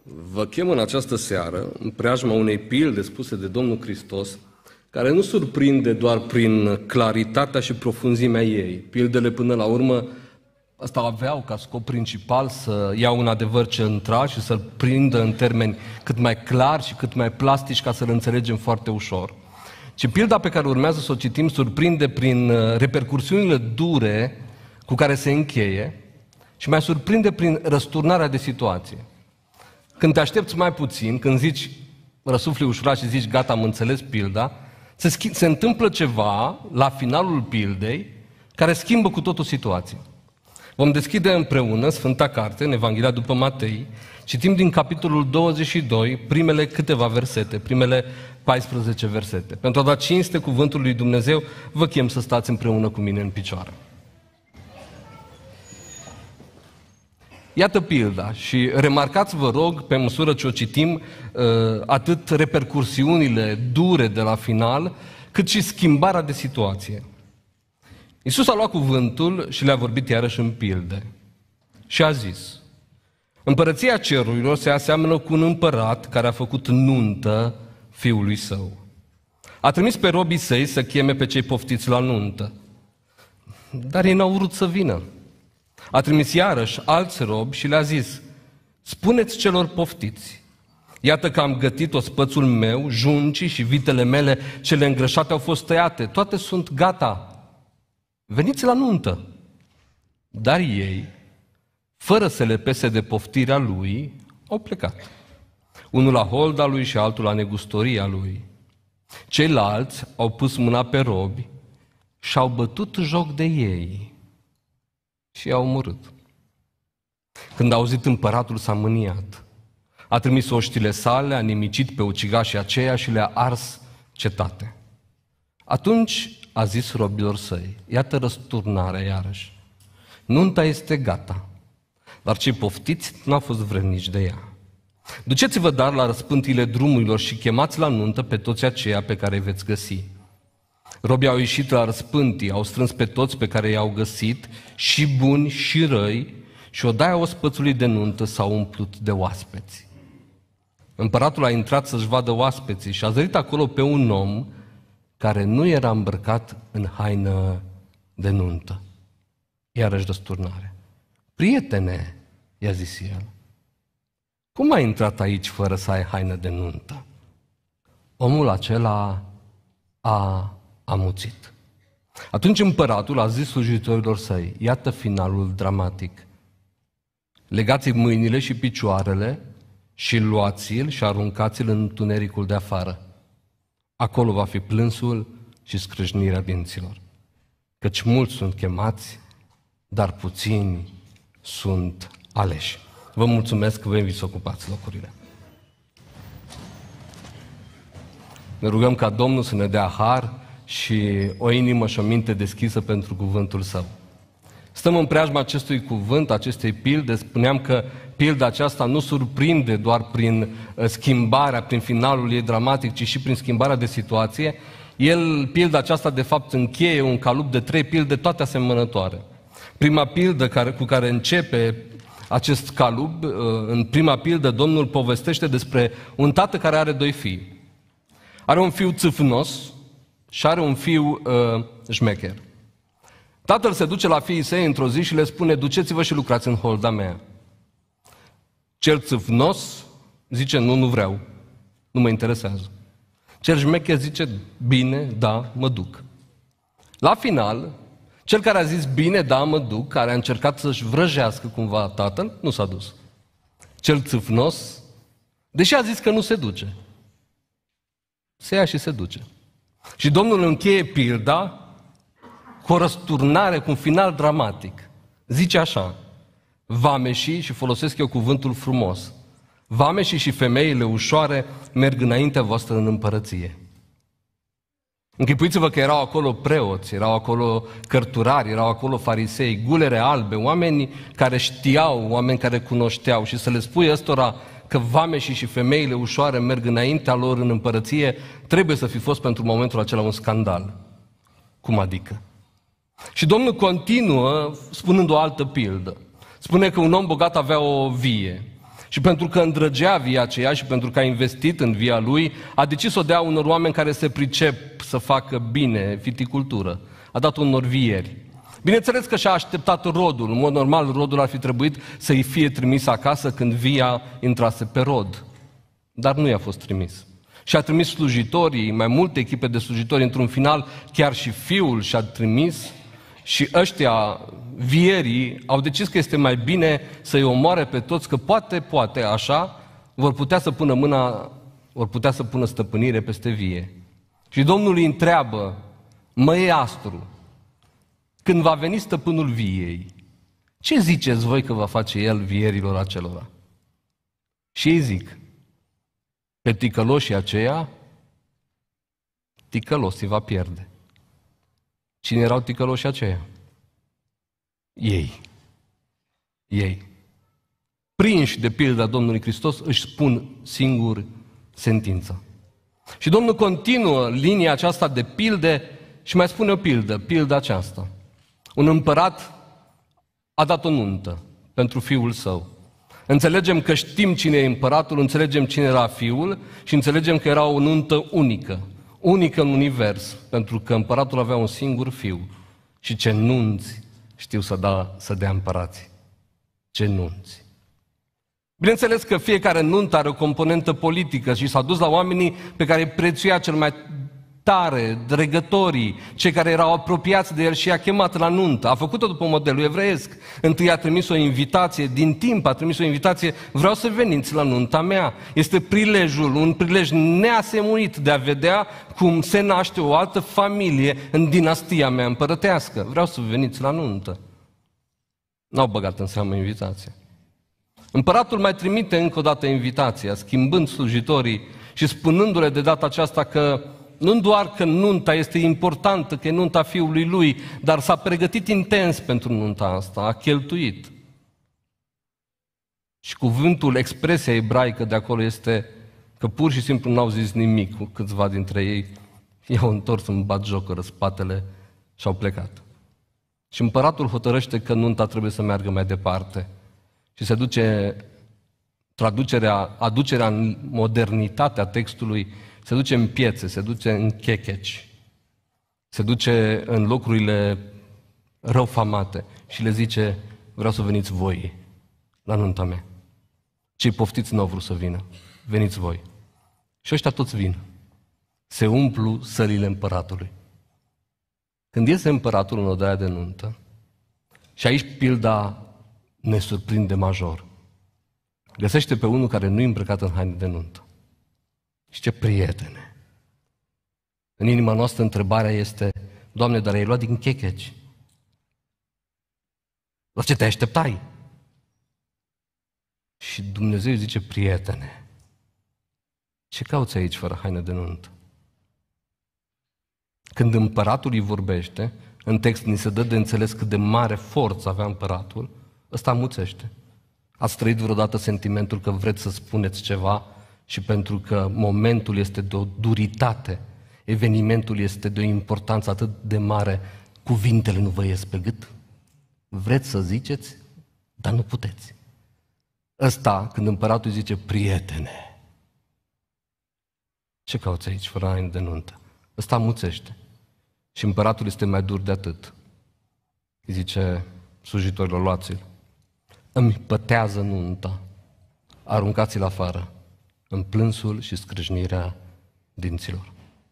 Vă chem în această seară în preajma unei pilde spuse de Domnul Hristos, care nu surprinde doar prin claritatea și profunzimea ei. Pildele, până la urmă, asta aveau ca scop principal să iau un adevăr central și să-l prindă în termeni cât mai clari și cât mai plastici ca să-l înțelegem foarte ușor. Și pilda pe care urmează să o citim surprinde prin repercursiunile dure cu care se încheie și mai surprinde prin răsturnarea de situație. Când te aștepți mai puțin, când zici, răsufli ușurat și zici, gata, am înțeles pilda, se întâmplă ceva la finalul pildei care schimbă cu totul situația. Vom deschide împreună Sfânta Carte, în Evanghelia după Matei, citim din capitolul 22, primele câteva versete, primele 14 versete. Pentru a da cinste cuvântului lui Dumnezeu, vă chem să stați împreună cu mine în picioare. Iată pilda și remarcați, vă rog, pe măsură ce o citim, atât repercursiunile dure de la final, cât și schimbarea de situație. Iisus a luat cuvântul și le-a vorbit iarăși în pilde și a zis: Împărăția cerurilor se aseamănă cu un împărat care a făcut nuntă fiului său. A trimis pe robii săi să cheme pe cei poftiți la nuntă, dar ei n-au vrut să vină. A trimis iarăși alți robi și le-a zis: Spuneți celor poftiți, iată că am gătit ospățul meu, juncii și vitele mele cele îngrășate au fost tăiate, toate sunt gata. Veniți la nuntă. Dar ei, fără să le pese de poftirea lui, au plecat. Unul la holda lui și altul la negustoria lui. Ceilalți au pus mâna pe robi și au bătut joc de ei și i-au omorât. Când a auzit împăratul, s-a mâniat. A trimis oștile sale, a nimicit pe ucigașii aceia și le-a ars cetate. Atunci a zis robilor săi: Iată răsturnarea iarăși. Nunta este gata, dar cei poftiți n-au fost vrednici de ea. Duceți-vă dar la răspântile drumurilor și chemați la nuntă pe toți aceia pe care îi veți găsi. Robii au ieșit la răspântii, au strâns pe toți pe care i-au găsit, și buni și răi, și odaia ospățului de nuntă s-au umplut de oaspeți. Împăratul a intrat să-și vadă oaspeții și a zărit acolo pe un om care nu era îmbrăcat în haină de nuntă. Iarăși răsturnare. Prietene, i-a zis el, cum ai intrat aici fără să ai haină de nuntă? Omul acela a amuțit. Atunci împăratul a zis slujitorilor săi: Iată finalul dramatic. Legați-i mâinile și picioarele și luați-l și aruncați-l în întunericul de afară. Acolo va fi plânsul și scrâșnirea dinților. Căci mulți sunt chemați, dar puțini sunt aleși. Vă mulțumesc că vă invit să ocupați locurile. Ne rugăm ca Domnul să ne dea har și o inimă și o minte deschisă pentru cuvântul Său. Stăm în preajma acestui cuvânt, acestei pilde. Spuneam că pilda aceasta nu surprinde doar prin schimbarea, prin finalul ei dramatic, ci și prin schimbarea de situație. Pilda aceasta, de fapt, încheie un calup de 3 pilde, toate asemănătoare. Prima pildă cu care începe acest calup, în prima pildă, Domnul povestește despre un tată care are 2 fii. Are un fiu țâfnos și are un fiu șmecher. Tatăl se duce la fiii săi într-o zi și le spune: duceți-vă și lucrați în holda mea. Cel țâfnos zice: nu vreau, nu mă interesează. Cel șmecher zice: bine, da, mă duc. La final, cel care a zis bine, da, mă duc, care a încercat să-și vrăjească cumva tatăl, nu s-a dus. Cel țâfnos, deși a zis că nu se duce, se ia și se duce. Și Domnul încheie pilda cu o răsturnare, cu un final dramatic. Zice așa: vameșii, și folosesc eu cuvântul frumos, vameșii și femeile ușoare merg înaintea voastră în împărăție. Închipuiți-vă că erau acolo preoți, erau acolo cărturari, erau acolo farisei, gulere albe, oameni care știau, oameni care cunoșteau, și să le spui ăstora că vameșii și femeile ușoare merg înaintea lor în împărăție, trebuie să fi fost pentru momentul acela un scandal. Cum adică? Și Domnul continuă spunând o altă pildă. Spune că un om bogat avea o vie Și pentru că îndrăgea via aceea și pentru că a investit în via lui, a decis să o dea unor oameni care se pricep să facă bine viticultură. A dat unor vieri. Bineînțeles că și-a așteptat rodul. În mod normal, rodul ar fi trebuit să-i fie trimis acasă când via intrase pe rod. Dar nu i-a fost trimis. Și a trimis slujitorii, mai multe echipe de slujitori, într-un final chiar și fiul și-a trimis. Și ăștia, vierii, au decis că este mai bine să-i omoare pe toți, că poate așa vor putea să pună stăpânire peste vie. Și Domnul îi întreabă: măiastru, când va veni stăpânul viei, ce ziceți voi că va face el vierilor acelora? Și ei zic: pe ticăloșii aceia, ticălos îi va pierde. Cine erau ticăloșii aceia? Ei. Prinși de pilda Domnului Hristos, își spun singuri sentința. Și Domnul continuă linia aceasta de pilde și mai spune o pilda aceasta. Un împărat a dat o nuntă pentru fiul său. Înțelegem că știm cine e împăratul, înțelegem cine era fiul și înțelegem că era o nuntă unică în univers, pentru că împăratul avea un singur fiu. Și ce nunți știu să dea împărații. Ce nunți! Bineînțeles că fiecare nuntă are o componentă politică și s-a dus la oamenii pe care îi prețuia cel mai tare, dregătorii, cei care erau apropiați de el și i-a chemat la nuntă. A făcut-o după modelul evreiesc. Întâi a trimis o invitație, din timp a trimis o invitație: vreau să veniți la nunta mea. Este un prilej neasemuit de a vedea cum se naște o altă familie în dinastia mea împărătească. Vreau să veniți la nuntă. N-au băgat în seamă invitația. Împăratul mai trimite încă o dată invitația, schimbând slujitorii și spunându-le de data aceasta că nu doar că nunta este importantă, că e nunta fiului lui, dar s-a pregătit intens pentru nunta asta, a cheltuit. Și cuvântul, expresia ebraică de acolo este că pur și simplu n-au zis nimic cu câțiva dintre ei, i-au întors în batjocără spatele și au plecat. Și împăratul hotărăște că nunta trebuie să meargă mai departe și se duce aducerea în modernitatea textului, se duce în piețe, se duce în checheci, se duce în locurile răufamate și le zice: vreau să veniți voi la nunta mea. Cei poftiți n-au vrut să vină, veniți voi. Și ăștia toți vin. Se umplu sălile împăratului. Când iese împăratul în odaia de nuntă, și aici pilda ne surprinde major, găsește pe unul care nu-i îmbrăcat în haine de nuntă. Și ce prietene! În inima noastră întrebarea este: Doamne, dar ai luat din checheci. La ce te așteptai? Și Dumnezeu îi zice: prietene, ce cauți aici fără haine de nuntă? Când împăratul îi vorbește, în text ni se dă de înțeles cât de mare forță avea împăratul, ăsta amuțește. Ați trăit vreodată sentimentul că vreți să spuneți ceva și pentru că momentul este de o duritate, evenimentul este de o importanță atât de mare, cuvintele nu vă ies pe gât? Vreți să ziceți, dar nu puteți. Ăsta, când împăratul zice: prietene, ce cauți aici fără haine de nuntă? Ăsta amuțește. Și împăratul este mai dur de atât. Îi zice slujitorilor: luați-l. Îmi pătează nunta. Aruncați-l afară în plânsul și scrâșnirea dinților.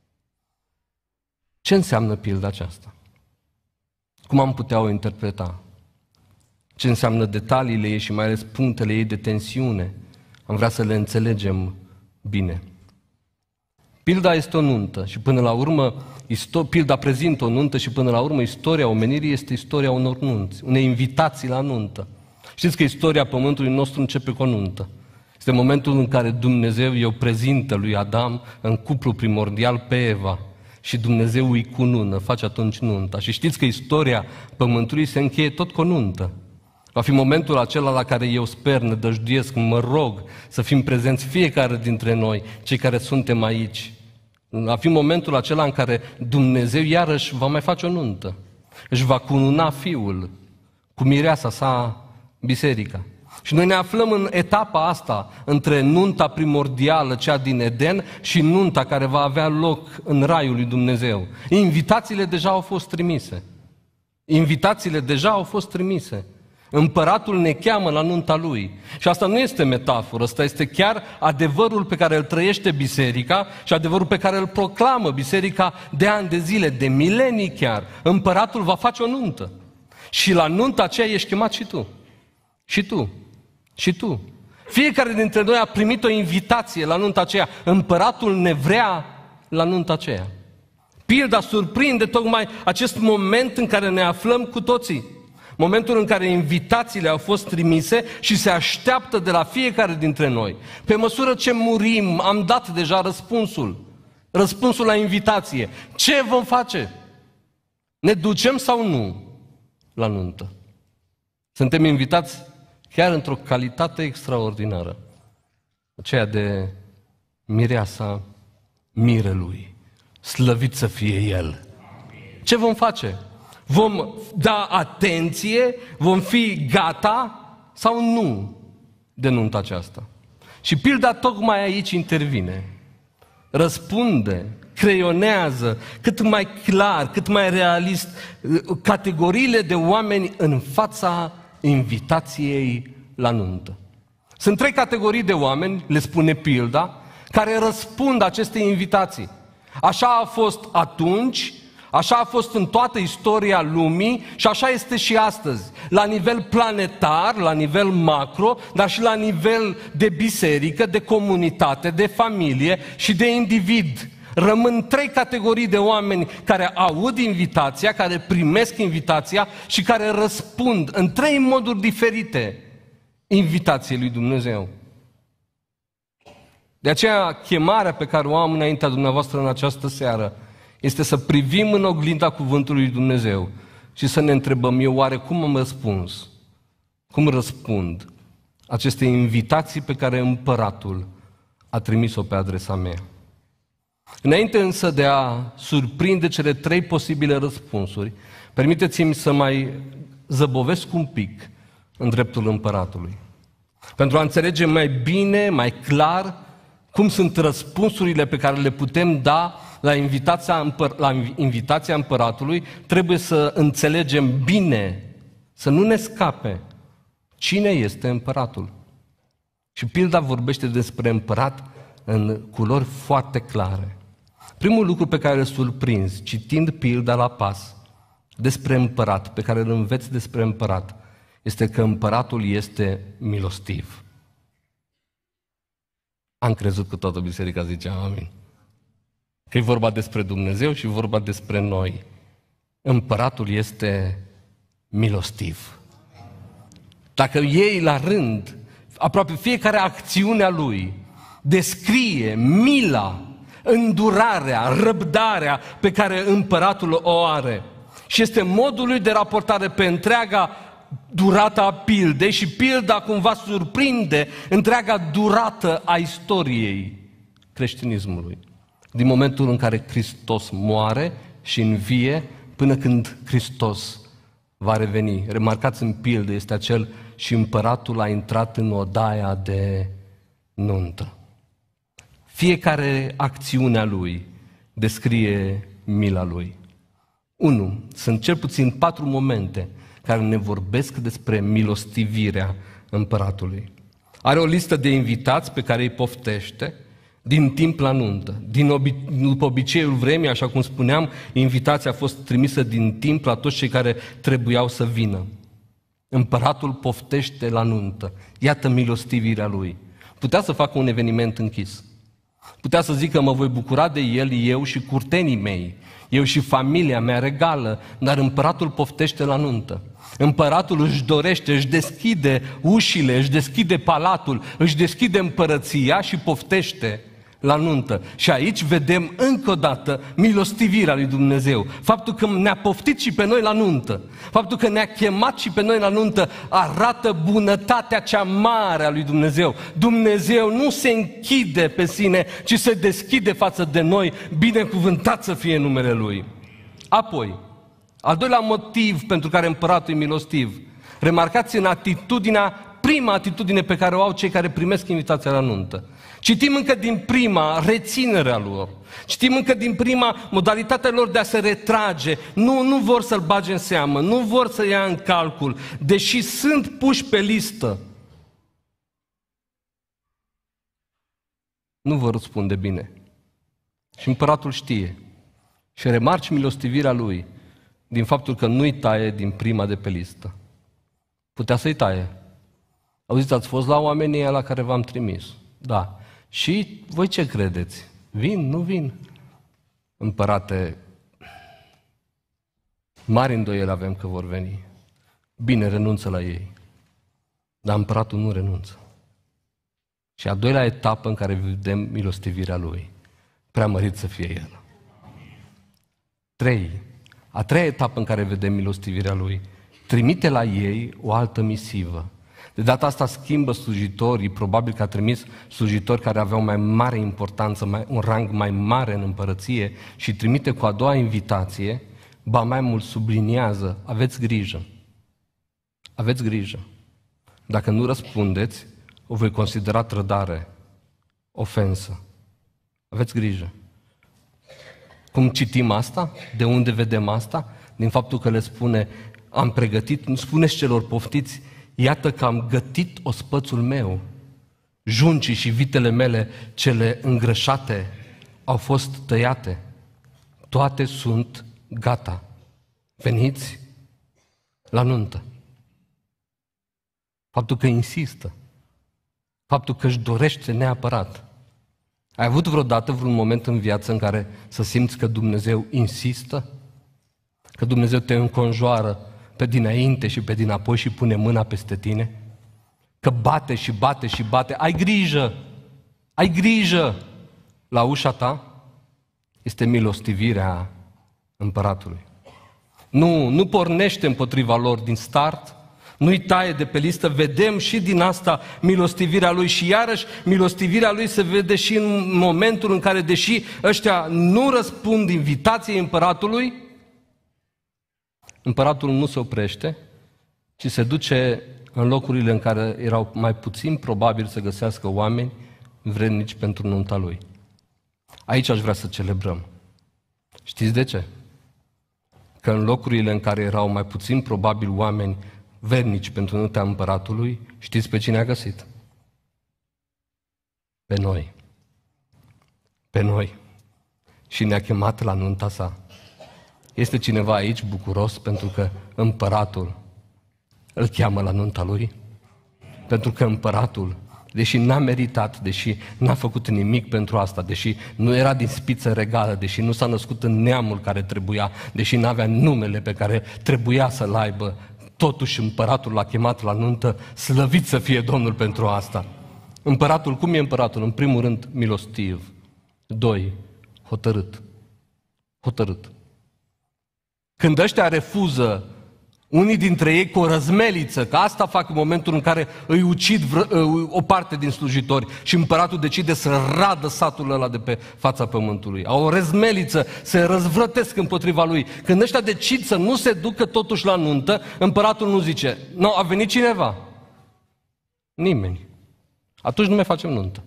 Ce înseamnă pilda aceasta? Cum am putea o interpreta? Ce înseamnă detaliile ei și mai ales punctele ei de tensiune? Am vrea să le înțelegem bine. Pilda este o nuntă și până la urmă, pilda prezintă o nuntă și până la urmă istoria omenirii este istoria unor nunți, unei invitații la nuntă. Știți că istoria pământului nostru începe cu o nuntă. Este momentul în care Dumnezeu îi prezintă lui Adam în cuplu primordial pe Eva și Dumnezeu îi cunună, face atunci nunta. Și știți că istoria pământului se încheie tot cu o nuntă. Va fi momentul acela la care eu sper, nădăjduiesc, mă rog să fim prezenți fiecare dintre noi, cei care suntem aici. Va fi momentul acela în care Dumnezeu iarăși va mai face o nuntă. Își va cununa Fiul cu mireasa sa, biserica. Și noi ne aflăm în etapa asta, între nunta primordială, cea din Eden, și nunta care va avea loc în Raiul lui Dumnezeu. Invitațiile deja au fost trimise. Invitațiile deja au fost trimise. Împăratul ne cheamă la nunta lui. Și asta nu este metaforă, asta este chiar adevărul pe care îl trăiește biserica și adevărul pe care îl proclamă biserica de ani de zile, de milenii chiar. Împăratul va face o nuntă. Și la nunta aceea ești chemat și tu. Și tu. Și tu. Fiecare dintre noi a primit o invitație la nunta aceea. Împăratul ne vrea la nunta aceea. Pilda surprinde tocmai acest moment în care ne aflăm cu toții. Momentul în care invitațiile au fost trimise și se așteaptă de la fiecare dintre noi. Pe măsură ce murim, am dat deja răspunsul la invitație. Ce vom face? Ne ducem sau nu la nuntă? Suntem invitați chiar într-o calitate extraordinară, aceea de mireasa mirelui. Slăvit să fie El! Ce vom face? Vom da atenție? Vom fi gata sau nu de nunta aceasta? Și pilda tocmai aici intervine. Răspunde, creionează cât mai clar, cât mai realist categoriile de oameni în fața invitației la nuntă. Sunt 3 categorii de oameni, le spune pilda, care răspund acestei invitații. Așa a fost atunci, așa a fost în toată istoria lumii și așa este și astăzi. La nivel planetar, la nivel macro, dar și la nivel de biserică, de comunitate, de familie și de individ. Rămân 3 categorii de oameni care aud invitația, care primesc invitația și care răspund în 3 moduri diferite invitației lui Dumnezeu. De aceea, chemarea pe care o am înaintea dumneavoastră în această seară este să privim în oglinda cuvântului lui Dumnezeu și să ne întrebăm, eu oare cum am răspuns? Cum răspund aceste invitații pe care împăratul a trimis-o pe adresa mea? Înainte însă de a surprinde cele 3 posibile răspunsuri, permiteți-mi să mai zăbovesc un pic în dreptul împăratului. Pentru a înțelege mai bine, mai clar, cum sunt răspunsurile pe care le putem da la invitația împăratului, trebuie să înțelegem bine, să nu ne scape cine este împăratul. Și pilda vorbește despre împărat în culori foarte clare. Primul lucru pe care îl surprinzi, citind pilda la pas, despre împărat, pe care îl înveți despre împărat, este că împăratul este milostiv. Am crezut că toată biserica zicea amin. Că e vorba despre Dumnezeu și vorba despre noi. Împăratul este milostiv. Dacă iei la rând, aproape fiecare acțiune a lui descrie mila, îndurarea, răbdarea pe care împăratul o are. Și este modul lui de raportare pe întreaga durată a pildei și pilda cumva surprinde întreaga durată a istoriei creștinismului. Din momentul în care Hristos moare și învie până când Hristos va reveni. Remarcați în pildă, este acel și împăratul a intrat în odaia de nuntă. Fiecare acțiune a lui descrie mila lui. 1. Sunt cel puțin 4 momente care ne vorbesc despre milostivirea împăratului. Are o listă de invitați pe care îi poftește din timp la nuntă. După obiceiul vremii, așa cum spuneam, invitația a fost trimisă din timp la toți cei care trebuiau să vină. Împăratul poftește la nuntă. Iată milostivirea lui. Putea să facă un eveniment închis. Putea să zică, mă voi bucura de el, eu și curtenii mei, eu și familia mea regală, dar împăratul poftește la nuntă. Împăratul își dorește, își deschide ușile, își deschide palatul, își deschide împărăția și poftește la nuntă. Și aici vedem încă o dată milostivirea lui Dumnezeu. Faptul că ne-a poftit și pe noi la nuntă, faptul că ne-a chemat și pe noi la nuntă, arată bunătatea cea mare a lui Dumnezeu. Dumnezeu nu se închide pe sine, ci se deschide față de noi, binecuvântat să fie numele Lui. Apoi, al doilea motiv pentru care împăratul e milostiv, remarcați în atitudinea prima atitudine pe care o au cei care primesc invitația la nuntă. Citim încă din prima reținerea lor. Citim încă din prima modalitatea lor de a se retrage. Nu vor să-l bage în seamă, nu vor să ia în calcul, deși sunt puși pe listă. Nu vă răspunde bine. Și împăratul știe. Și remarci milostivirea lui din faptul că nu-i taie din prima de pe listă. Putea să-i taie. Auziți, ați fost la oamenii ăia la care v-am trimis. Da. Și voi ce credeți? Vin, nu vin? Împărate, mari îndoieli avem că vor veni. Bine, renunță la ei. Dar împăratul nu renunță. Și a doilea etapă în care vedem milostivirea lui. Preamărit să fie el. 3. A treia etapă în care vedem milostivirea lui. Trimite la ei o altă misivă. De data asta schimbă slujitorii, probabil că a trimis slujitori care aveau mai mare importanță, un rang mai mare în împărăție și trimite cu a doua invitație, ba mai mult subliniază, aveți grijă. Aveți grijă. Dacă nu răspundeți, o voi considera trădare, ofensă. Aveți grijă. Cum citim asta? De unde vedem asta? Din faptul că le spune, am pregătit, nu spuneți celor poftiți, iată că am gătit ospățul meu. Juncii și vitele mele, cele îngrășate, au fost tăiate. Toate sunt gata. Veniți la nuntă. Faptul că insistă. Faptul că își dorește neapărat. Ai avut vreodată vreun moment în viață în care să simți că Dumnezeu insistă? Că Dumnezeu te înconjoară pe dinainte și pe dinapoi și pune mâna peste tine? Că bate și bate și bate. Ai grijă! Ai grijă! La ușa ta este milostivirea împăratului. Nu pornește împotriva lor din start, nu-i taie de pe listă, vedem și din asta milostivirea lui și iarăși milostivirea lui se vede și în momentul în care, deși ăștia nu răspund invitației împăratului, împăratul nu se oprește, ci se duce în locurile în care erau mai puțin probabil să găsească oameni vrednici pentru nunta lui. Aici aș vrea să celebrăm. Știți de ce? Că în locurile în care erau mai puțin probabil oameni vrednici pentru nunta împăratului, știți pe cine a găsit? Pe noi. Pe noi. Și ne-a chemat la nunta sa. Este cineva aici bucuros pentru că împăratul îl cheamă la nunta lui? Pentru că împăratul, deși n-a meritat, deși n-a făcut nimic pentru asta, deși nu era din spiță regală, deși nu s-a născut în neamul care trebuia, deși n-avea numele pe care trebuia să-l aibă, totuși împăratul l-a chemat la nuntă, slăvit să fie Domnul pentru asta. Împăratul, cum e împăratul? În primul rând, milostiv. 2. Hotărât. Hotărât. Când ăștia refuză, unii dintre ei cu o răzmeliță, că asta fac în momentul în care îi ucid o parte din slujitori și împăratul decide să radă satul ăla de pe fața pământului. Au o răzmeliță, se răzvrătesc împotriva lui. Când ăștia decid să nu se ducă totuși la nuntă, împăratul nu zice, nu, a venit cineva? Nimeni. Atunci nu mai facem nuntă.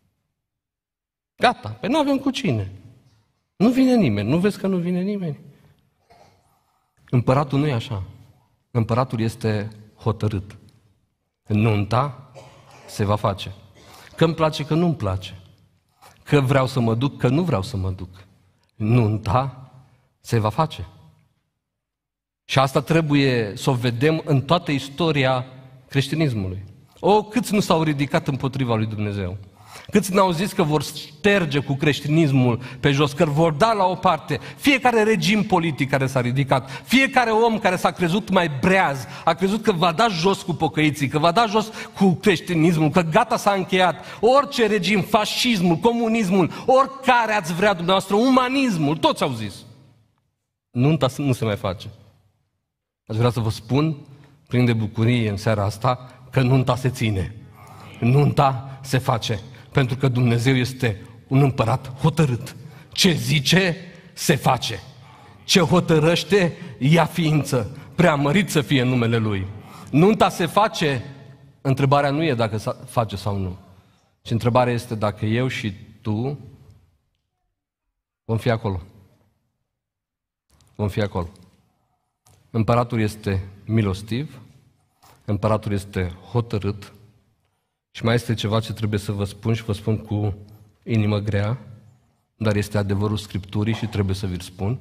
Gata, păi nu avem cu cine. Nu vine nimeni, nu vezi că nu vine nimeni? Împăratul nu e așa. Împăratul este hotărât. Nunta se va face. Că îmi place, că nu-mi place. Că vreau să mă duc, că nu vreau să mă duc. Nunta se va face. Și asta trebuie să o vedem în toată istoria creștinismului. Câți nu s-au ridicat împotriva lui Dumnezeu? Câți n-au zis că vor șterge cu creștinismul pe jos, că vor da la o parte fiecare regim politic care s-a ridicat, fiecare om care s-a crezut mai breaz, a crezut că va da jos cu pocăiții, că va da jos cu creștinismul, că gata s-a încheiat. Orice regim, fascismul, comunismul, oricare ați vrea dumneavoastră, umanismul, toți au zis. Nunta nu se mai face. Aș vrea să vă spun, plin de bucurie în seara asta, că nunta se ține. Nunta se face. Pentru că Dumnezeu este un împărat hotărât. Ce zice, se face. Ce hotărăște, ia ființă. Preamărit să fie numele Lui. Nunta se face întrebarea nu e dacă face sau nu, ci întrebarea este dacă eu și tu vom fi acolo. Vom fi acolo. Împăratul este milostiv, împăratul este hotărât și mai este ceva ce trebuie să vă spun și vă spun cu inimă grea, dar este adevărul Scripturii și trebuie să vi-l spun.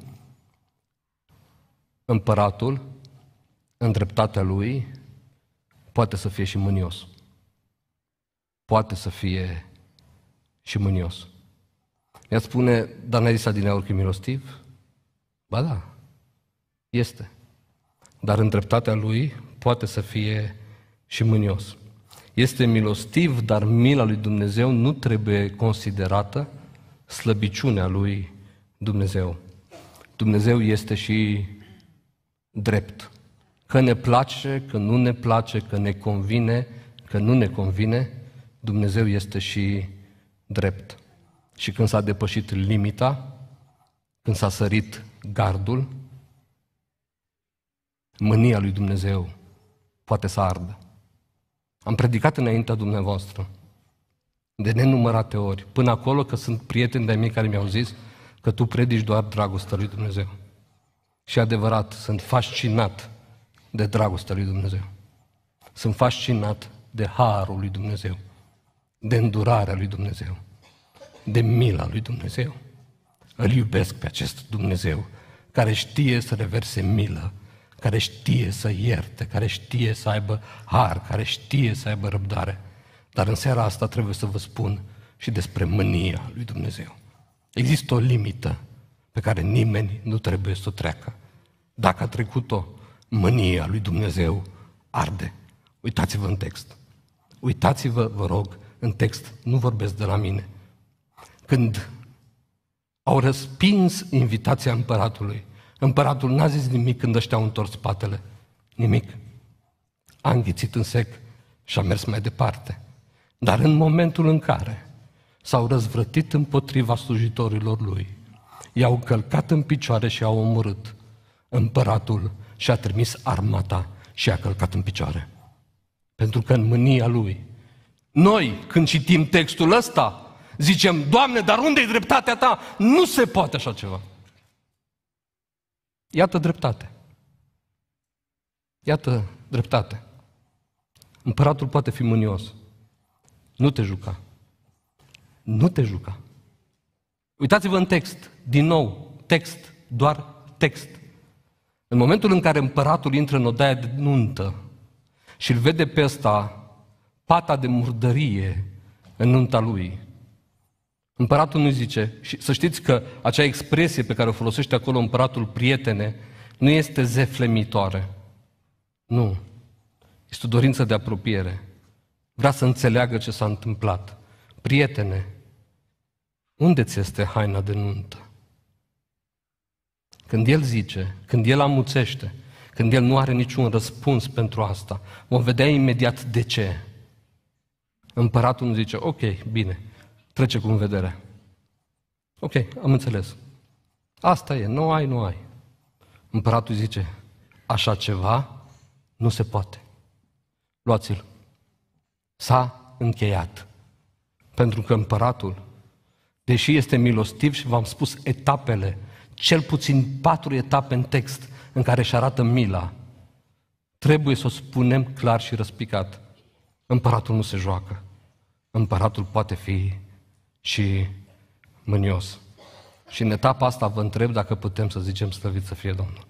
Împăratul, în dreptatea lui, poate să fie și mânios. Poate să fie și mânios. Ea spune, dar n-ai zis adineauri că e milostiv? Ba da, este. Dar în dreptatea lui poate să fie și mânios. Este milostiv, dar mila lui Dumnezeu nu trebuie considerată slăbiciunea lui Dumnezeu. Dumnezeu este și drept. Că ne place, că nu ne place, că ne convine, că nu ne convine, Dumnezeu este și drept. Și când s-a depășit limita, când s-a sărit gardul, mânia lui Dumnezeu poate să ardă. Am predicat înaintea dumneavoastră de nenumărate ori, până acolo că sunt prieteni de-ai mei care mi-au zis că tu predici doar dragostea lui Dumnezeu. Și adevărat, sunt fascinat de dragostea lui Dumnezeu. Sunt fascinat de harul lui Dumnezeu, de îndurarea lui Dumnezeu, de mila lui Dumnezeu. Îl iubesc pe acest Dumnezeu care știe să reverse milă, care știe să ierte, care știe să aibă har, care știe să aibă răbdare. Dar în seara asta trebuie să vă spun și despre mânia lui Dumnezeu. Există o limită pe care nimeni nu trebuie să o treacă. Dacă a trecut-o, mânia lui Dumnezeu arde. Uitați-vă în text. Uitați-vă, vă rog, în text. Nu vorbesc de la mine. Când au respins invitația împăratului, împăratul n-a zis nimic când ăștia au întors spatele. Nimic. A înghițit în sec și a mers mai departe. Dar în momentul în care s-au răzvrătit împotriva slujitorilor lui, i-au călcat în picioare și i-au omorât, împăratul și-a trimis armata și i-a călcat în picioare. Pentru că în mânia lui, noi când citim textul ăsta, zicem, Doamne, dar unde-i dreptatea ta? Nu se poate așa ceva. Iată dreptate. Iată dreptate. Împăratul poate fi mânios. Nu te juca. Nu te juca. Uitați-vă în text. Din nou, text. Doar text. În momentul în care împăratul intră în odaia de nuntă și îl vede pe ăsta pata de murdărie în nunta lui, împăratul nu zice, și să știți că acea expresie pe care o folosește acolo împăratul, prietene, nu este zeflemitoare. Nu. Este o dorință de apropiere. Vrea să înțeleagă ce s-a întâmplat. Prietene, unde ți este haina de nuntă? Când el zice, când el amuțește, când el nu are niciun răspuns pentru asta, vom vedea imediat de ce. Împăratul nu zice, ok, bine, trece cu vederea. Ok, am înțeles. Asta e, nu ai. Împăratul zice, așa ceva nu se poate. Luați-l. S-a încheiat. Pentru că împăratul, deși este milostiv și v-am spus etapele, cel puțin 4 etape în text în care își arată mila, trebuie să o spunem clar și răspicat. Împăratul nu se joacă. Împăratul poate fi și mânios. Și în etapa asta vă întreb dacă putem să zicem slăvit să fie Domnul.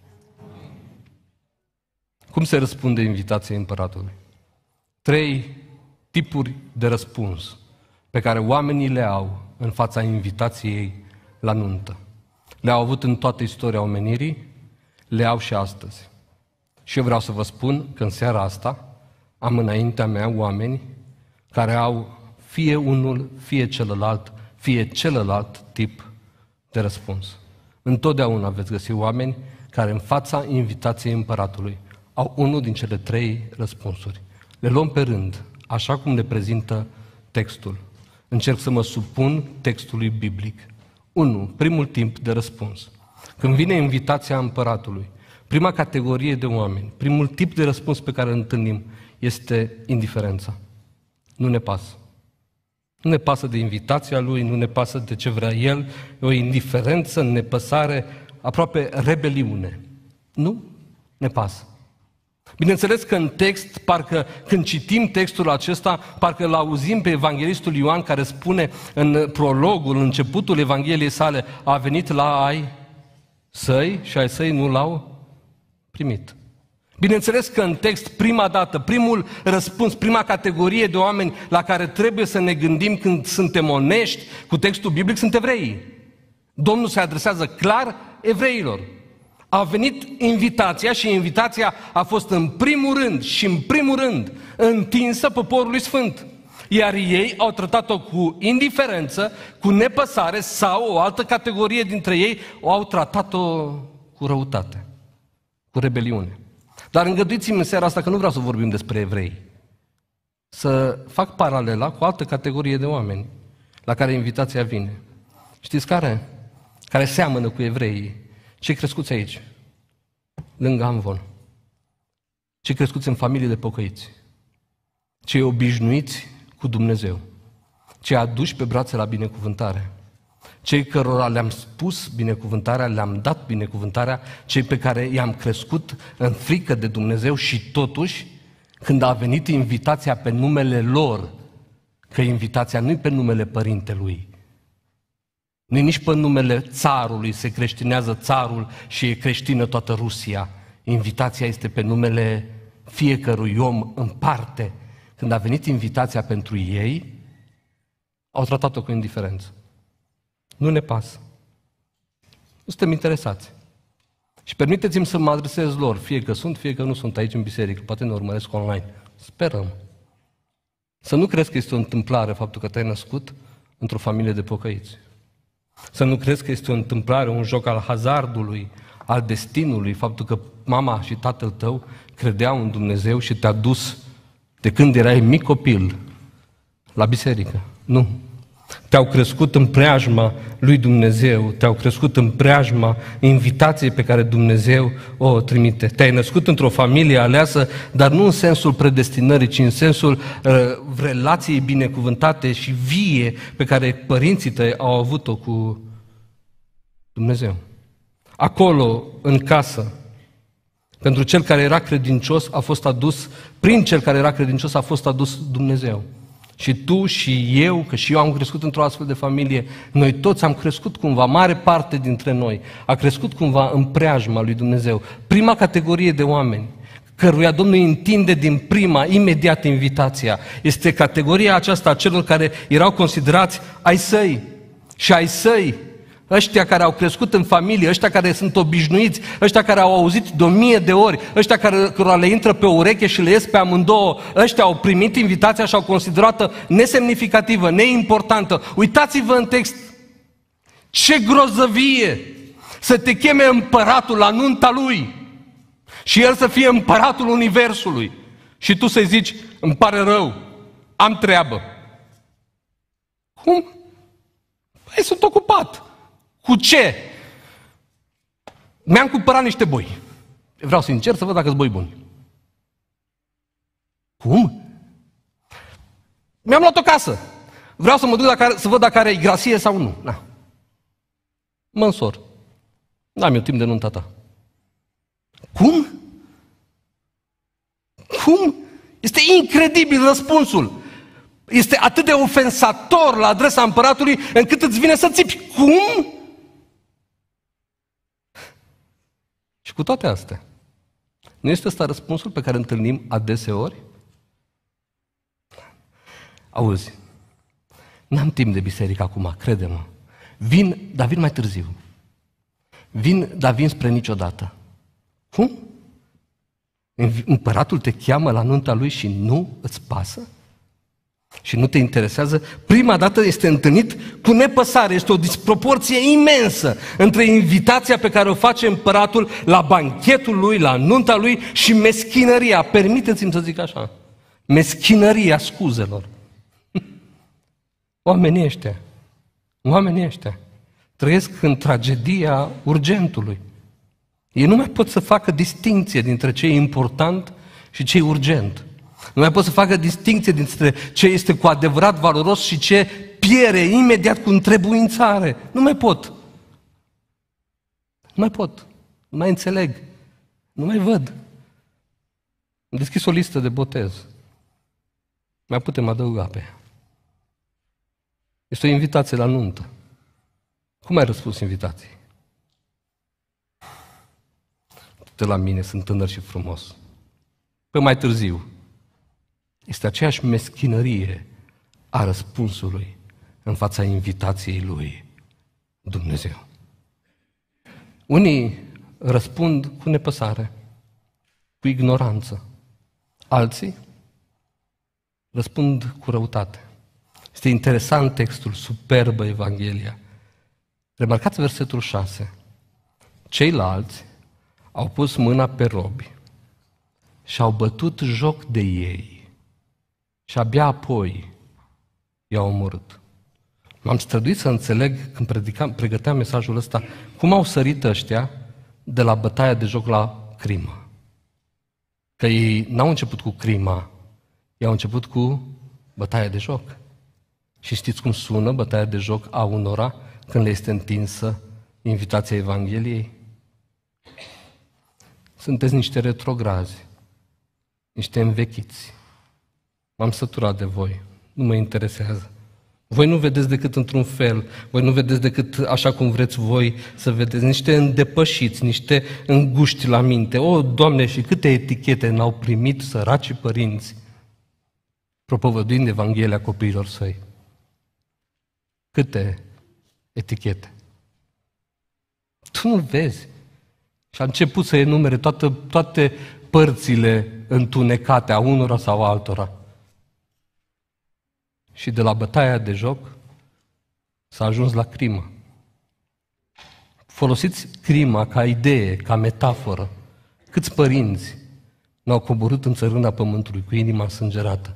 Cum se răspunde invitației împăratului? 3 tipuri de răspuns pe care oamenii le au în fața invitației la nuntă. Le-au avut în toată istoria omenirii, le au și astăzi. Și eu vreau să vă spun că în seara asta am înaintea mea oameni care au fie unul, fie celălalt tip de răspuns. Întotdeauna veți găsi oameni care în fața invitației împăratului au unul din cele 3 răspunsuri. Le luăm pe rând, așa cum le prezintă textul. Încerc să mă supun textului biblic. 1. Primul tip de răspuns. Când vine invitația împăratului, prima categorie de oameni, primul tip de răspuns pe care îl întâlnim este indiferența. Nu ne pasă. Nu ne pasă de invitația Lui, nu ne pasă de ce vrea El, e o indiferență, nepăsare, aproape rebeliune. Nu ne pasă. Bineînțeles că în text, parcă când citim textul acesta, parcă îl auzim pe evanghelistul Ioan care spune în prologul, în începutul Evangheliei sale, a venit la ai săi și ai săi nu l-au primit. Bineînțeles că în text, prima dată, primul răspuns, prima categorie de oameni la care trebuie să ne gândim când suntem onești cu textul biblic sunt evreii. Domnul se adresează clar evreilor. A venit invitația și invitația a fost în primul rând întinsă poporului sfânt. Iar ei au tratat-o cu indiferență, cu nepăsare sau o altă categorie dintre ei au tratat-o cu răutate, cu rebeliune. Dar îngăduiți-mi în seara asta că nu vreau să vorbim despre evrei. Să fac paralela cu o altă categorie de oameni la care invitația vine. Știți care? Care seamănă cu evreii. Cei crescuți aici, lângă Amvon. Cei crescuți în familii de pocăiți. Cei obișnuiți cu Dumnezeu. Cei aduși pe brațe la binecuvântare. Cei cărora le-am spus binecuvântarea, le-am dat binecuvântarea, cei pe care i-am crescut în frică de Dumnezeu și totuși, când a venit invitația pe numele lor, că invitația nu e pe numele părintelui, nu nici pe numele țarului, se creștinează țarul și e creștină toată Rusia. Invitația este pe numele fiecărui om în parte. Când a venit invitația pentru ei, au tratat-o cu indiferență. Nu ne pasă. Nu suntem interesați. Și permiteți-mi să mă adresez lor, fie că sunt, fie că nu sunt aici în biserică, poate ne urmăresc online. Sperăm. Să nu crezi că este o întâmplare faptul că te-ai născut într-o familie de pocăiți. Să nu crezi că este o întâmplare, un joc al hazardului, al destinului, faptul că mama și tatăl tău credeau în Dumnezeu și te-a dus de când erai mic copil la biserică. Nu. Te-au crescut în preajma lui Dumnezeu, te-au crescut în preajma invitației pe care Dumnezeu o trimite. Te-ai născut într-o familie aleasă, dar nu în sensul predestinării, ci în sensul relației binecuvântate și vie pe care părinții tăi au avut-o cu Dumnezeu. Acolo, în casă, pentru cel care era credincios a fost adus, prin cel care era credincios a fost adus Dumnezeu. Și tu și eu, că și eu am crescut într-o astfel de familie, noi toți am crescut cumva, mare parte dintre noi a crescut cumva în preajma lui Dumnezeu. Prima categorie de oameni căruia Domnul îi întinde din prima, imediat invitația, este categoria aceasta a celor care erau considerați ai săi și ai săi. Ăștia care au crescut în familie, ăștia care sunt obișnuiți, ăștia care au auzit de 1000 de ori, ăștia care le intră pe ureche și le ies pe amândouă, ăștia au primit invitația și au considerat-o nesemnificativă, neimportantă. Uitați-vă în text, ce grozăvie să te cheme împăratul la nunta lui și el să fie împăratul universului și tu să-i zici, îmi pare rău, am treabă. Cum? Păi sunt ocupat. Cu ce? Mi-am cumpărat niște boi. Vreau sincer să văd dacă sunt boi buni. Cum? Mi-am luat o casă. Vreau să mă duc să văd dacă are grasie sau nu. Na. Mă însor. N-am eu timp de nunta ta. Cum? Cum? Este incredibil răspunsul. Este atât de ofensator la adresa împăratului încât îți vine să țipi. Cum? Și cu toate astea, nu este ăsta răspunsul pe care îl întâlnim adeseori? Auzi, n-am timp de biserică acum, crede-mă. Vin, dar vin mai târziu. Vin, dar vin spre niciodată. Cum? Împăratul te cheamă la nunta lui și nu îți pasă? Și nu te interesează? Prima dată este întâlnit cu nepăsare. Este o disproporție imensă între invitația pe care o face împăratul la banchetul lui, la nunta lui și meschinăria, permiteți-mi să zic așa, meschinăria scuzelor. Oamenii ăștia trăiesc în tragedia urgentului. Ei nu mai pot să facă distinție dintre ce e important și ce e urgent. Nu mai pot să facă distinție dintre ce este cu adevărat valoros și ce pierde imediat cu întrebuințare. Nu mai pot. Nu mai pot. Nu mai înțeleg. Nu mai văd. Am deschis o listă de botez. Mai putem adăuga pe ea. Este o invitație la nuntă. Cum ai răspuns invitației? De la mine, sunt tânăr și frumos. Pe mai târziu. Este aceeași meschinărie a răspunsului în fața invitației lui Dumnezeu. Unii răspund cu nepăsare, cu ignoranță. Alții răspund cu răutate. Este interesant textul, superbă Evanghelia. Remarcați versetul 6. Ceilalți au pus mâna pe robi și au bătut joc de ei și abia apoi i-au omorât. M-am străduit să înțeleg când pregăteam mesajul ăsta cum au sărit ăștia de la bătaia de joc la crimă. Că ei n-au început cu crima, ei au început cu bătaia de joc. Și știți cum sună bătaia de joc a unora când le este întinsă invitația Evangheliei? Sunteți niște retrograzi, niște învechiți. M-am săturat de voi, nu mă interesează. Voi nu vedeți decât într-un fel, voi nu vedeți decât așa cum vreți voi să vedeți, niște îndepășiți, niște înguști la minte. O, Doamne, și câte etichete n-au primit săracii părinți propovăduind Evanghelia copiilor săi. Câte etichete. Tu nu vezi. Și a început să enumere toate părțile întunecate a unora sau altora. Și de la bătaia de joc s-a ajuns la crimă. Folosiți crima ca idee, ca metaforă. Câți părinți n-au coborât în țărâna pământului cu inima sângerată?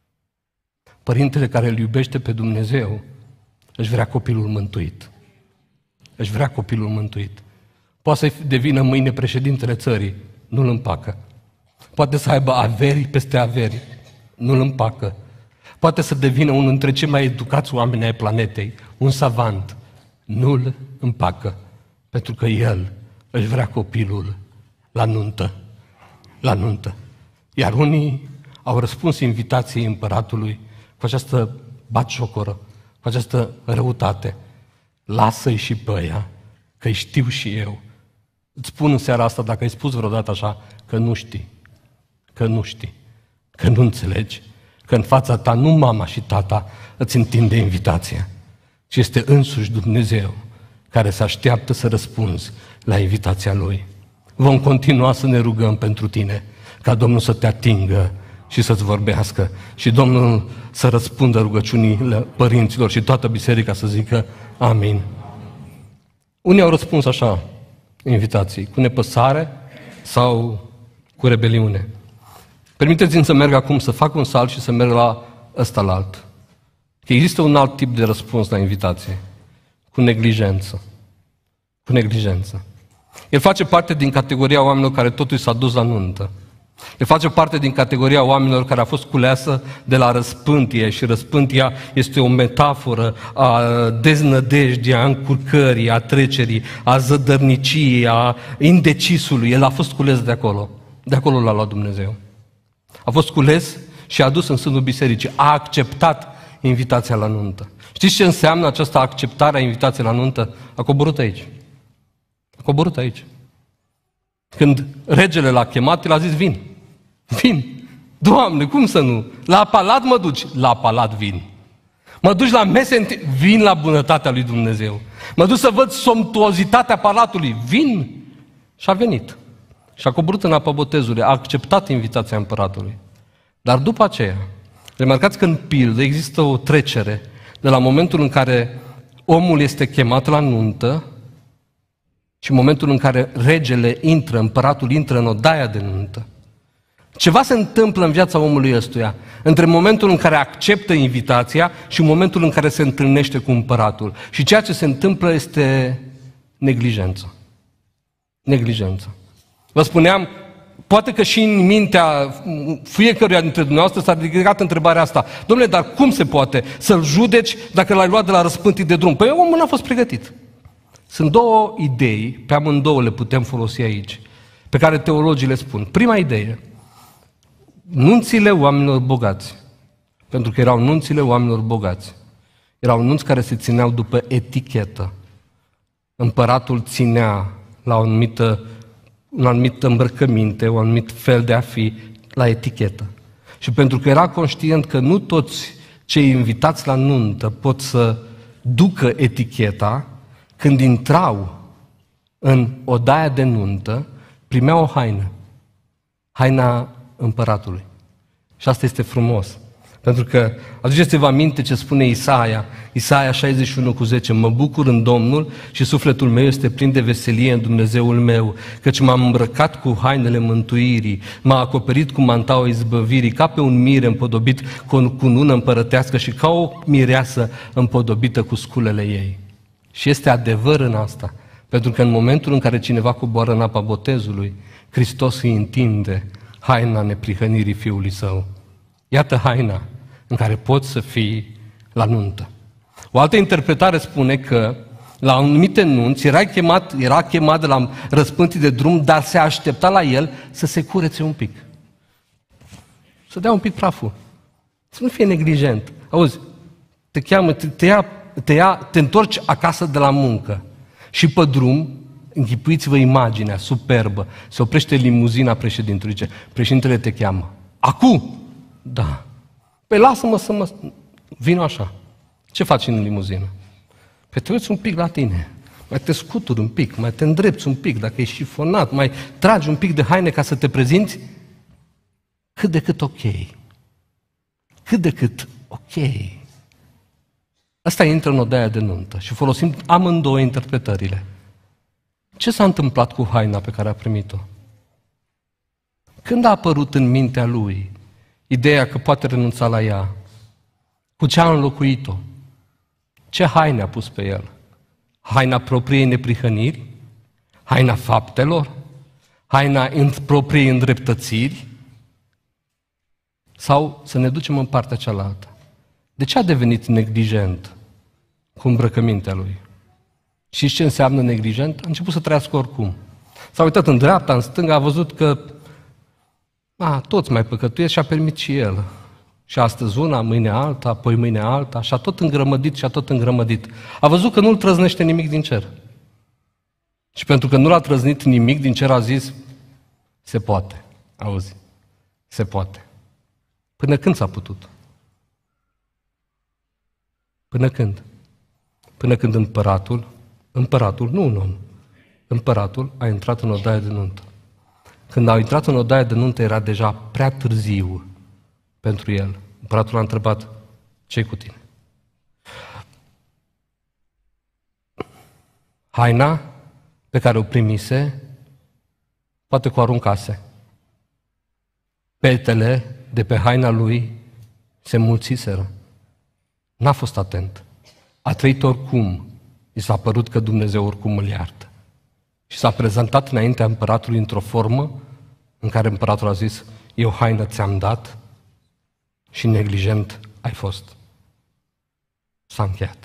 Părintele care îl iubește pe Dumnezeu își vrea copilul mântuit. Își vrea copilul mântuit. Poate să devină mâine președintele țării, nu-l împacă. Poate să aibă averi peste averi, nu-l împacă. Poate să devină unul dintre cei mai educați oameni ai planetei, un savant, nu-l împacă, pentru că el își vrea copilul la nuntă. La nuntă. Iar unii au răspuns invitației împăratului cu această batjocoră, cu această răutate. Lasă-i și pe ăia, că-i știu și eu. Îți spun în seara asta, dacă ai spus vreodată așa, că nu știi, că nu știi, că nu înțelegi, că în fața ta nu mama și tata îți întinde invitația, ci este însuși Dumnezeu care se așteaptă să răspunzi la invitația Lui. Vom continua să ne rugăm pentru tine, ca Domnul să te atingă și să-ți vorbească și Domnul să răspundă rugăciunile părinților și toată biserica să zică amin. Unii au răspuns așa invitații, cu nepăsare sau cu rebeliune. Permiteți-mi să merg acum, să fac un salt și să merg la ăsta-lalt. Că există un alt tip de răspuns la invitație, cu neglijență. Cu neglijență. El face parte din categoria oamenilor care totuși s-a dus la nuntă. El face parte din categoria oamenilor care a fost culeasă de la răspântie și răspântia este o metaforă a deznădejdii, a încurcării, a trecerii, a zădărniciei, a indecisului. El a fost cules de acolo. De acolo l-a luat Dumnezeu. A fost cules și a adus în sânul bisericii. A acceptat invitația la nuntă. Știți ce înseamnă această acceptare a invitației la nuntă? A coborât aici. A coborât aici. Când regele l-a chemat, el a zis, vin. Vin. Doamne, cum să nu? La palat mă duci? La palat vin. Mă duci la mese, vin la bunătatea lui Dumnezeu. Mă duc să văd somptuozitatea palatului, vin. Și a venit. Și a coborât în apa botezului, a acceptat invitația împăratului. Dar după aceea, remarcați că în pildă există o trecere de la momentul în care omul este chemat la nuntă și momentul în care regele intră, împăratul intră în odaia de nuntă. Ceva se întâmplă în viața omului ăstuia, între momentul în care acceptă invitația și momentul în care se întâlnește cu împăratul. Și ceea ce se întâmplă este neglijență. Neglijență. Vă spuneam, Poate că și în mintea fiecăruia dintre dumneavoastră s-a ridicat întrebarea asta. Dom'le, dar cum se poate să-l judeci dacă l-ai luat de la răspântit de drum? Păi omul n-a fost pregătit. Sunt două idei, pe amândouă le putem folosi aici, pe care teologii le spun. Prima idee, nunțile oamenilor bogați, pentru că erau nunțile oamenilor bogați. Erau nunți care se țineau după etichetă. Împăratul ținea la o anumită îmbrăcăminte, un anumit fel de a fi, la etichetă. Și pentru că era conștient că nu toți cei invitați la nuntă pot să ducă eticheta, când intrau în odaia de nuntă, primeau o haină. Haina împăratului. Și asta este frumos. Pentru că, aduceți-vă aminte ce spune Isaia 61:10, mă bucur în Domnul și sufletul meu este plin de veselie în Dumnezeul meu, căci m-am îmbrăcat cu hainele mântuirii, m-a acoperit cu mantaua izbăvirii, ca pe un mire împodobit cu o cunună împărătească și ca o mireasă împodobită cu sculele ei. Și este adevăr în asta, pentru că în momentul în care cineva coboară în apa botezului, Hristos îi întinde haina neprihănirii Fiului Său. Iată haina în care poți să fii la nuntă. O altă interpretare spune că la anumite nunți era chemat de la răspântii de drum, dar se aștepta la el să se curețe un pic. Să dea un pic praful. Să nu fie neglijent. Auzi, te cheamă, te întorci acasă de la muncă și pe drum, închipuiți-vă imaginea superbă, se oprește limuzina președintelui, zice, președintele te cheamă. Acum? Da. Păi lasă-mă să mă... Vino așa. Ce faci în limuzină? Păi te uiți un pic la tine. Mai te scuturi un pic, mai te îndrepți un pic, dacă ești șifonat, mai tragi un pic de haine ca să te prezinți cât de cât ok. Cât de cât ok. Asta intră în odaia de nuntă și folosim amândouă interpretările. Ce s-a întâmplat cu haina pe care a primit-o? Când a apărut în mintea lui ideea că poate renunța la ea? Cu ce a înlocuit-o? Ce haine a pus pe el? Haina propriei neprihăniri? Haina faptelor? Haina propriei îndreptățiri? Sau să ne ducem în partea cealaltă? De ce a devenit neglijent cu îmbrăcămintea lui? Și ce înseamnă neglijent? A început să trăiască oricum. S-a uitat în dreapta, în stânga, a văzut că toți mai păcătuiesc și a permis și el. Și astăzi una, mâine alta, apoi mâine alta, și a tot îngrămădit. A văzut că nu-l trăznește nimic din cer. Și pentru că nu l-a trăznit nimic din cer, a zis, se poate. Auzi, se poate. Până când s-a putut? Până când? Până când împăratul, nu un om, împăratul a intrat în odaia de nuntă. Când a intrat în odaia de nuntă era deja prea târziu pentru el. Împăratul a întrebat, ce-i cu tine? Haina pe care o primise, poate că o aruncase. Petele de pe haina lui se mulțiseră. N-a fost atent. A trăit oricum. I s-a părut că Dumnezeu oricum îl iartă. Și s-a prezentat înaintea împăratului într-o formă în care împăratul a zis, eu haină ți-am dat și neglijent ai fost. S-a încheiat.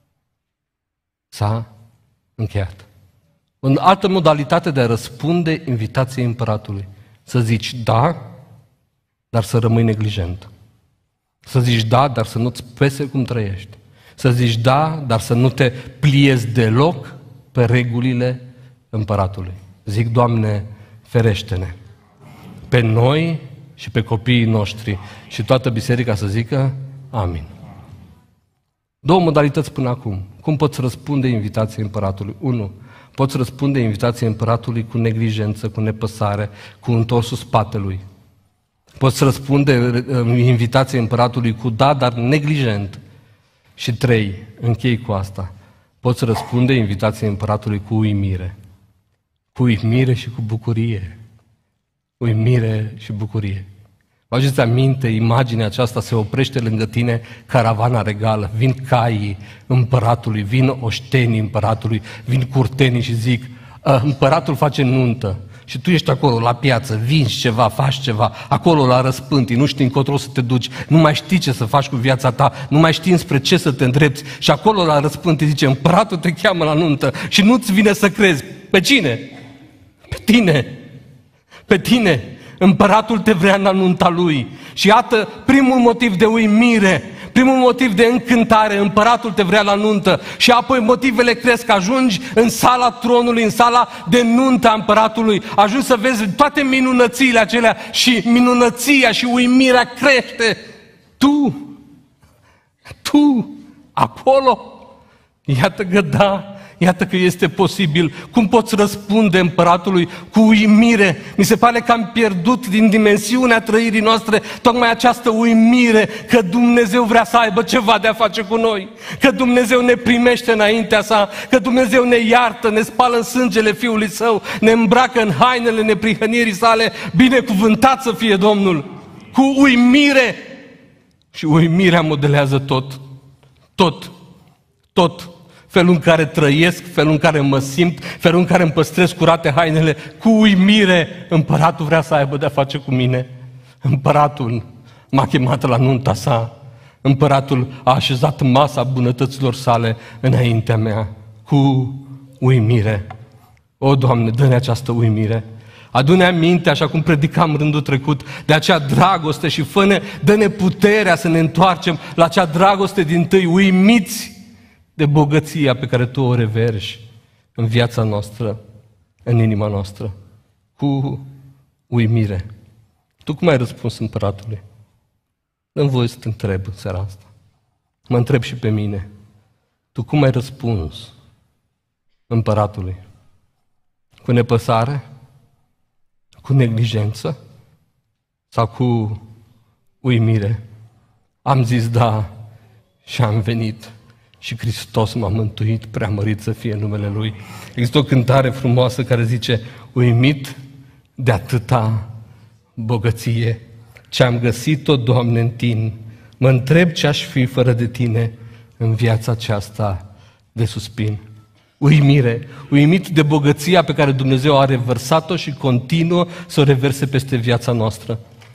S-a încheiat. O altă modalitate de a răspunde invitației împăratului. Să zici da, dar să rămâi neglijent. Să zici da, dar să nu-ți pese cum trăiești. Să zici da, dar să nu te pliezi deloc pe regulile împăratului. Zic, Doamne, ferește-ne pe noi și pe copiii noștri și toată biserica să zică amin. Două modalități până acum. Cum poți răspunde invitației împăratului? 1. Poți răspunde invitației împăratului cu neglijență, cu nepăsare, cu întorsul spatelui. Poți răspunde invitației împăratului cu da, dar neglijent. Și 3. Închei cu asta. Poți răspunde invitației împăratului cu uimire. Cu uimire și cu bucurie. Uimire și bucurie. Vă aduceți aminte, imaginea aceasta se oprește lângă tine, caravana regală, vin caii împăratului, vin oștenii împăratului, vin curtenii și zic, împăratul face nuntă și tu ești acolo la piață, vinzi ceva, faci ceva, acolo la răspântii, nu știi încotro să te duci, nu mai știi ce să faci cu viața ta, nu mai știi spre ce să te îndrepți și acolo la răspântii zice, împăratul te cheamă la nuntă și nu-ți vine să crezi. Pe cine? Pe tine. Pe tine. Împăratul te vrea la nunta lui. Și iată primul motiv de uimire, primul motiv de încântare, împăratul te vrea la nuntă. Și apoi motivele cresc, ajungi în sala tronului, în sala de nuntă a împăratului, ajungi să vezi toate minunățiile acelea și minunăția și uimirea crește. Tu, acolo, iată că da, iată că este posibil. Cum poți răspunde împăratului cu uimire? Mi se pare că am pierdut din dimensiunea trăirii noastre tocmai această uimire că Dumnezeu vrea să aibă ceva de a face cu noi, că Dumnezeu ne primește înaintea sa, că Dumnezeu ne iartă, ne spală în sângele Fiului Său, ne îmbracă în hainele neprihănirii sale. Binecuvântat să fie Domnul! Cu uimire! Și uimirea modelează tot. Felul în care trăiesc, felul în care mă simt, felul în care îmi păstrez curate hainele, cu uimire, împăratul vrea să aibă de-a face cu mine. Împăratul m-a chemat la nunta sa. Împăratul a așezat masa bunătăților sale înaintea mea, cu uimire. O, Doamne, dă-ne această uimire. Adu-ne aminte, așa cum predicam rândul trecut, de acea dragoste și dă-ne puterea să ne întoarcem la acea dragoste dintâi, uimiți de bogăția pe care Tu o reverși în viața noastră, în inima noastră, cu uimire. Tu cum ai răspuns împăratului? Dă-mi voie să te întreb în seara asta. Mă întreb și pe mine. Tu cum ai răspuns împăratului? Cu nepăsare? Cu neglijență? Sau cu uimire? Am zis da și am venit. Și Hristos m-a mântuit, preamărit să fie numele Lui. Există o cântare frumoasă care zice, uimit de atâta bogăție, ce-am găsit-o, Doamne, în Tine, mă întreb ce-aș fi fără de Tine în viața aceasta de suspin. Uimit de bogăția pe care Dumnezeu a revărsat-o și continuă să o reverse peste viața noastră.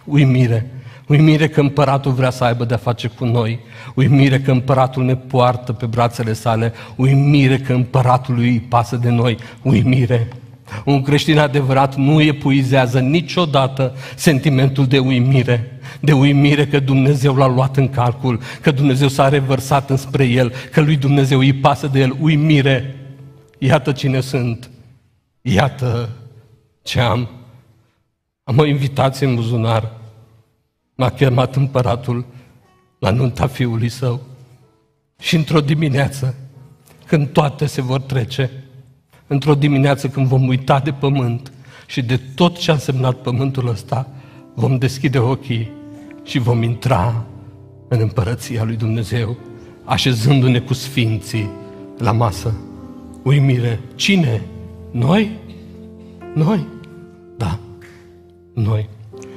Uimire că împăratul vrea să aibă de-a face cu noi. Uimire că împăratul ne poartă pe brațele sale. Uimire că împăratului îi pasă de noi. Uimire. Un creștin adevărat nu epuizează niciodată sentimentul de uimire că Dumnezeu l-a luat în calcul, că Dumnezeu s-a revărsat înspre el, că lui Dumnezeu îi pasă de el. Uimire. Iată cine sunt. Iată ce am. Am o invitație în buzunar. M-a chemat împăratul la nunta Fiului Său. Și într-o dimineață, când toate se vor trece, într-o dimineață când vom uita de pământ și de tot ce a însemnat pământul ăsta, vom deschide ochii și vom intra în împărăția lui Dumnezeu, așezându-ne cu sfinții la masă. Uimire. Cine? Noi? Noi? Da, noi.